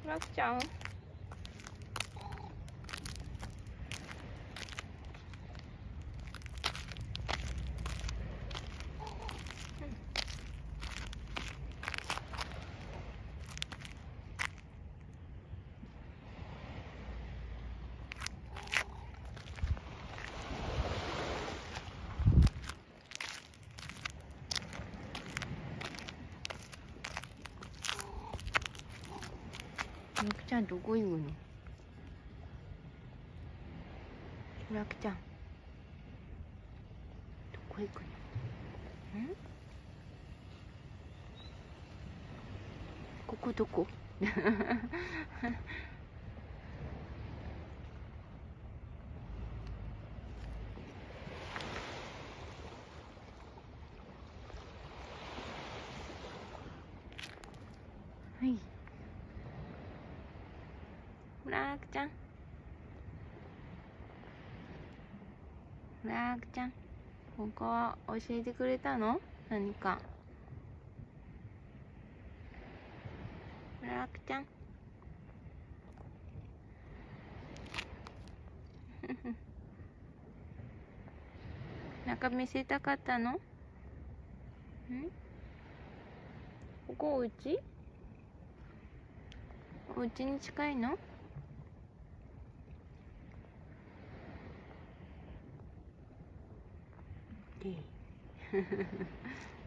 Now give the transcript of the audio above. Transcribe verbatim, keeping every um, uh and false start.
ラクちゃん。ラクちゃんどこ行くの？ラクちゃんどこ行くの？ん？ここどこ？はい。ラクちゃん。ラクちゃん。ここは教えてくれたの？何か。ラクちゃん。中見せたかったの？ん？ここおうち？おうちに近いの？で